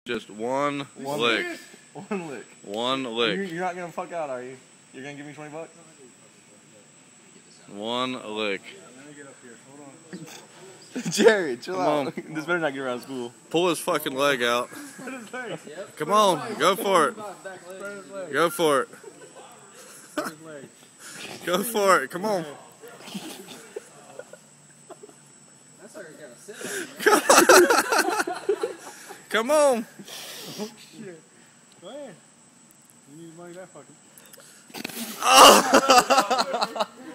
Just one lick. One lick. One lick. You're not gonna fuck out, are you? You're gonna give me $20? One lick. Let me get up here. Hold on. Jared, chill Come out. This better not get around school. Pull his fucking leg out. Come on, go for it. Go for it. Go for it. Come on. Come on. Oh shit. Go ahead. You need money that fucking. Oh.